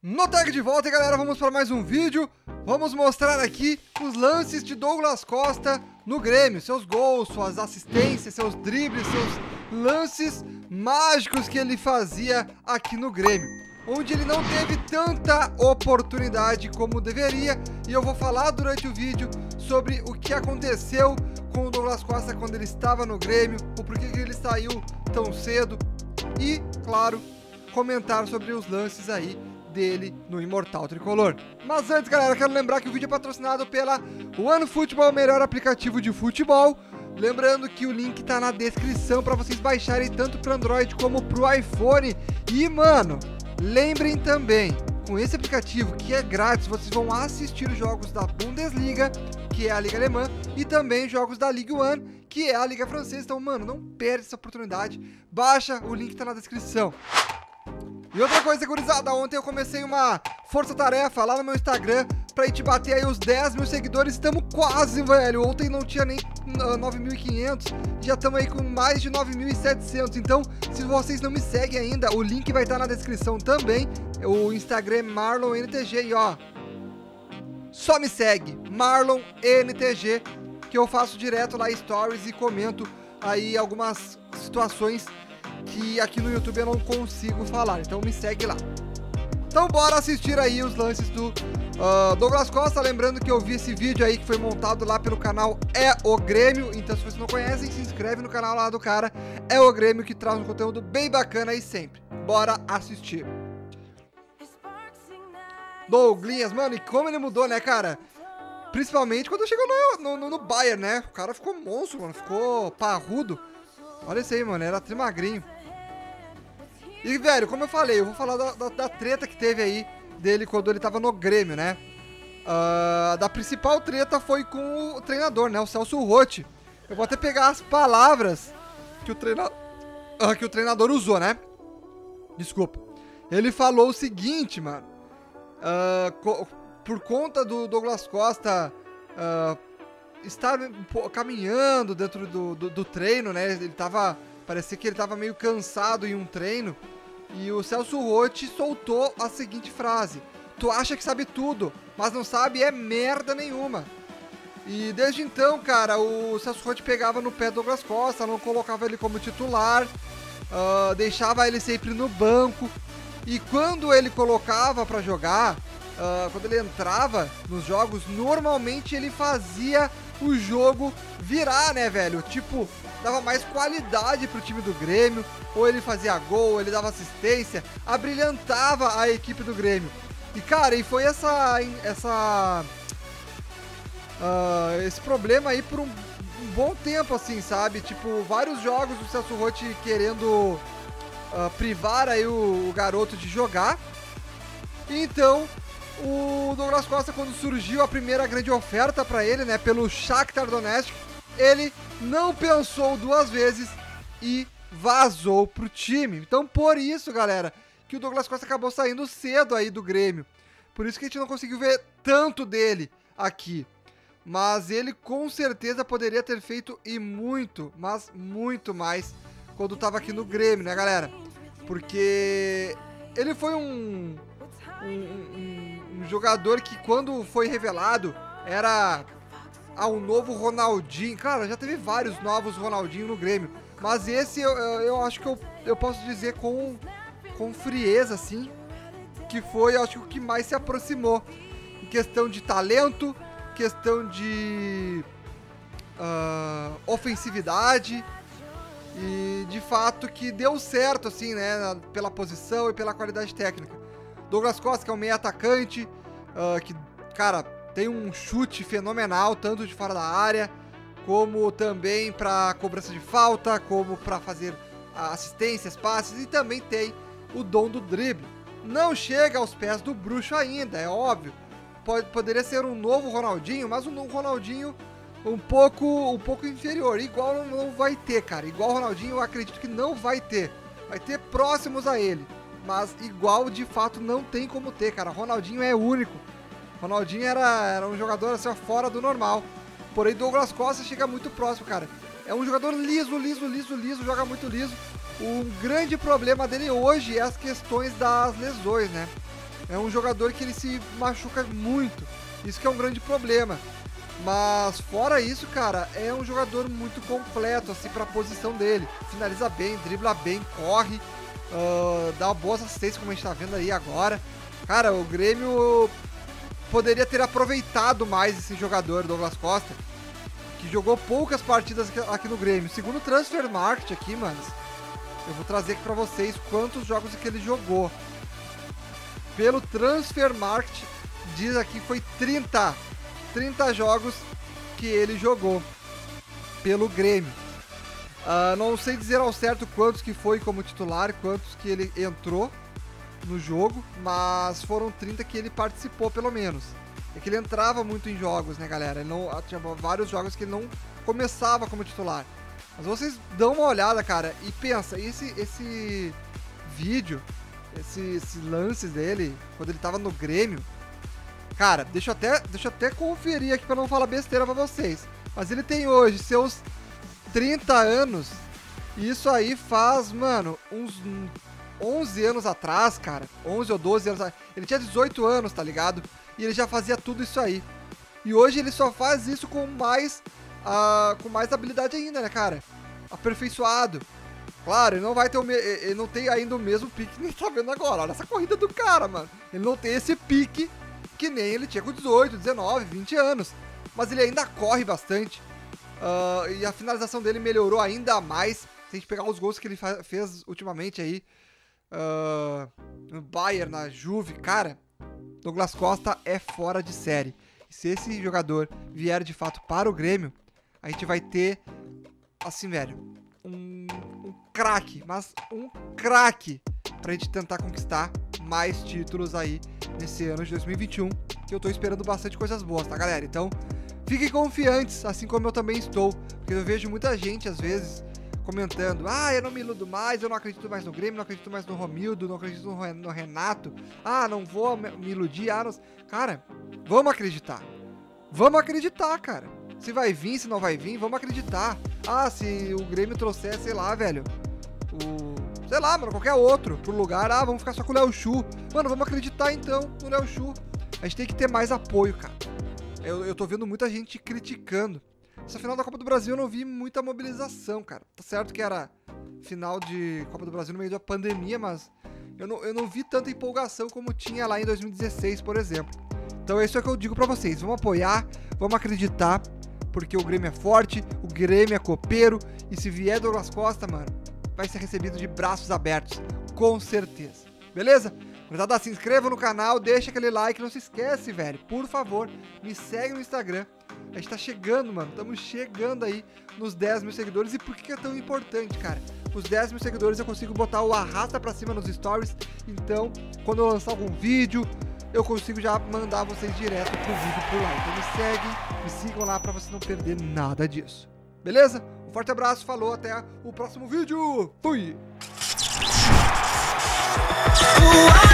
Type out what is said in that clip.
No tag de volta, galera, vamos para mais um vídeo. Vamos mostrar aqui os lances de Douglas Costa no Grêmio. Seus gols, suas assistências, seus dribles, seus lances mágicos que ele fazia aqui no Grêmio, onde ele não teve tanta oportunidade como deveria. E eu vou falar durante o vídeo sobre o que aconteceu com o Douglas Costa quando ele estava no Grêmio, o porquê que ele saiu tão cedo e, claro, comentar sobre os lances aí dele no Imortal Tricolor. Mas antes, galera, quero lembrar que o vídeo é patrocinado pela OneFootball, o melhor aplicativo de futebol. Lembrando que o link tá na descrição para vocês baixarem tanto para Android como pro iPhone. E, mano, lembrem também, com esse aplicativo que é grátis, vocês vão assistir os jogos da Bundesliga, que é a Liga Alemã, e também jogos da Ligue 1, que é a Liga Francesa. Então, mano, não perde essa oportunidade. Baixa, o link tá na descrição. E outra coisa, gurizada, ontem eu comecei uma força-tarefa lá no meu Instagram pra gente bater aí os 10 mil seguidores. Estamos quase, velho. Ontem não tinha nem 9.500, já estamos aí com mais de 9.700. Então, se vocês não me seguem ainda, o link vai estar na descrição também. O Instagram é MarlonNTG e ó, só me segue, MarlonNTG, que eu faço direto lá stories e comento aí algumas situações que aqui no YouTube eu não consigo falar, então me segue lá. Então bora assistir aí os lances do Douglas Costa. Lembrando que eu vi esse vídeo aí que foi montado lá pelo canal É o Grêmio, então se vocês não conhecem, se inscreve no canal lá do cara, É o Grêmio, que traz um conteúdo bem bacana aí sempre. Bora assistir. Douglinhas, mano, e como ele mudou, né, cara? Principalmente quando chegou no Bayern, né? O cara ficou monstro, mano, ficou parrudo. Olha isso aí, mano, era trimagrinho. E, velho, como eu falei, eu vou falar da treta que teve aí dele quando ele tava no Grêmio, né? Da principal treta foi com o treinador, né? O Celso Roth. Eu vou até pegar as palavras que o treinador usou, né? Desculpa. Ele falou o seguinte, mano. Por conta do Douglas Costa estar caminhando dentro do treino, né? Parecia que ele tava meio cansado em um treino. E o Celso Roth soltou a seguinte frase: "Tu acha que sabe tudo, mas não sabe é merda nenhuma". E desde então, cara, o Celso Roth pegava no pé do Douglas Costa, não colocava ele como titular, deixava ele sempre no banco. E quando ele colocava pra jogar, quando ele entrava nos jogos, normalmente ele fazia o jogo virar, né, velho? Tipo, dava mais qualidade pro time do Grêmio, ou ele fazia gol, ou ele dava assistência, abrilhantava a equipe do Grêmio. E, cara, e foi esse problema aí por um bom tempo, assim, sabe? Tipo, vários jogos do Celso Roth querendo privar aí o garoto de jogar. E então, o Douglas Costa, quando surgiu a primeira grande oferta para ele, né, pelo Shakhtar Donetsk, ele não pensou duas vezes e vazou pro time. Então, por isso, galera, que o Douglas Costa acabou saindo cedo aí do Grêmio. Por isso que a gente não conseguiu ver tanto dele aqui. Mas ele com certeza poderia ter feito e muito, mas muito mais quando estava aqui no Grêmio, né, galera? Porque ele foi um jogador que, quando foi revelado, era um novo Ronaldinho. Claro, já teve vários novos Ronaldinho no Grêmio, mas esse eu acho que eu posso dizer com frieza, assim, que foi, eu acho, o que mais se aproximou em questão de talento, questão de ofensividade, e de fato que deu certo, assim, né, pela posição e pela qualidade técnica. Douglas Costa, que é um meio atacante, que, cara, tem um chute fenomenal, tanto de fora da área, como também para cobrança de falta, como para fazer assistências, passes, e também tem o dom do drible. Não chega aos pés do bruxo ainda, é óbvio. Poderia ser um novo Ronaldinho, mas um Ronaldinho um pouco inferior. Igual não vai ter, cara. Igual o Ronaldinho eu acredito que não vai ter. Vai ter próximos a ele, mas igual de fato não tem como ter, cara. Ronaldinho é único. Ronaldinho era um jogador assim, fora do normal. Porém, Douglas Costa chega muito próximo, cara. É um jogador liso, joga muito liso. O grande problema dele hoje é as questões das lesões, né? É um jogador que ele se machuca muito. Isso que é um grande problema. Mas fora isso, cara, é um jogador muito completo, assim, pra posição dele. Finaliza bem, dribla bem, corre, dá boas assistências, como a gente tá vendo aí agora. Cara, o Grêmio poderia ter aproveitado mais esse jogador, Douglas Costa, que jogou poucas partidas aqui no Grêmio. Segundo o Transfermarkt aqui, manos, eu vou trazer aqui pra vocês quantos jogos que ele jogou. Pelo Transfermarkt, diz aqui que foi 30 jogos que ele jogou pelo Grêmio. Não sei dizer ao certo quantos que foi como titular, quantos que ele entrou no jogo, mas foram 30 que ele participou pelo menos. É que ele entrava muito em jogos, né, galera? Ele não, tinha vários jogos que ele não começava como titular. Mas vocês dão uma olhada, cara, e pensa, esse vídeo, esses lances dele, quando ele tava no Grêmio, cara, deixa eu até conferir aqui pra não falar besteira pra vocês. Mas ele tem hoje seus 30 anos, e isso aí faz, mano, uns 11 anos atrás, cara. 11 ou 12 anos atrás. Ele tinha 18 anos, tá ligado? E ele já fazia tudo isso aí. E hoje ele só faz isso com mais habilidade ainda, né, cara? Aperfeiçoado. Claro, ele não vai ter ele não tem ainda o mesmo pique que a gente tá vendo agora. Olha essa corrida do cara, mano. Ele não tem esse pique que nem ele tinha com 18, 19, 20 anos. Mas ele ainda corre bastante. E a finalização dele melhorou ainda mais. Se a gente pegar os gols que ele fez ultimamente aí, no Bayern, na Juve, cara, Douglas Costa é fora de série. E se esse jogador vier de fato para o Grêmio, a gente vai ter, assim, velho, um craque, mas um craque pra gente tentar conquistar mais títulos aí nesse ano de 2021, que eu tô esperando bastante coisas boas, tá, galera? Então, fiquem confiantes, assim como eu também estou, porque eu vejo muita gente, às vezes, comentando, eu não me iludo mais, eu não acredito mais no Grêmio, não acredito mais no Romildo, não acredito no Renato, não vou me iludir, cara, vamos acreditar, cara, se vai vir, se não vai vir, vamos acreditar. Se o Grêmio trouxer, sei lá, velho, sei lá, mano, qualquer outro pro lugar, vamos ficar só com o Léo Chu, mano, vamos acreditar então no Léo Chu. A gente tem que ter mais apoio, cara. Eu tô vendo muita gente criticando. Essa final da Copa do Brasil eu não vi muita mobilização, cara. Tá certo que era final de Copa do Brasil no meio da pandemia, mas eu não vi tanta empolgação como tinha lá em 2016, por exemplo. Então é isso que eu digo pra vocês. Vamos apoiar, vamos acreditar, porque o Grêmio é forte, o Grêmio é copeiro, e se vier Douglas Costa, mano, vai ser recebido de braços abertos, com certeza. Beleza? Gurizada, se inscreva no canal, deixa aquele like, não se esquece, velho, por favor, me segue no Instagram. A gente tá chegando, mano, estamos chegando aí nos 10 mil seguidores. E por que é tão importante, cara? Os 10 mil seguidores eu consigo botar o arrasta pra cima nos stories. Então, quando eu lançar algum vídeo, eu consigo já mandar vocês direto pro vídeo por lá. Então me sigam lá pra vocês não perder nada disso. Beleza? Um forte abraço, falou, até o próximo vídeo. Fui!